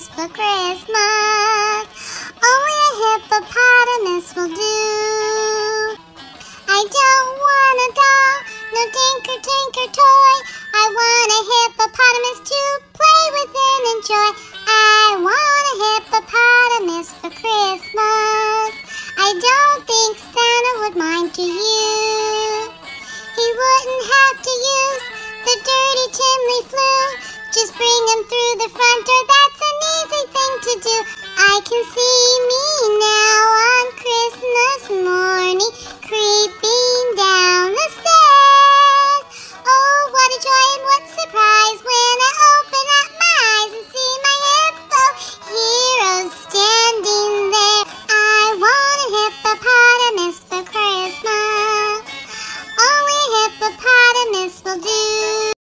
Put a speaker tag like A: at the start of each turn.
A: hippopotamus for Christmas. Only a hippopotamus will do. I don't want a doll, no tinker tinker toy. I want a hippopotamus to play with and enjoy. I want a hippopotamus for Christmas. I don't think Santa would mind to you. He wouldn't have to use the dirty chimney flue. Just bring him through the front door, that's an easy thing to do. I can see me now on Christmas morning, creeping